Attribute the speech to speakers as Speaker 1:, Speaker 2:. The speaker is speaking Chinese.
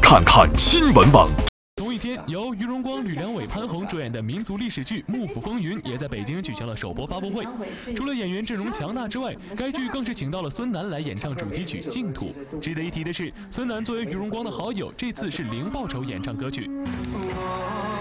Speaker 1: 看看新闻网。
Speaker 2: 同一天，由于荣光、吕良伟、潘虹主演的民族历史剧《幕府风云》也在北京举行了首播发布会。除了演员阵容强大之外，该剧更是请到了孙楠来演唱主题曲《净土》。值得一提的是，孙楠作为于荣光的好友，这次是零报酬演唱歌曲。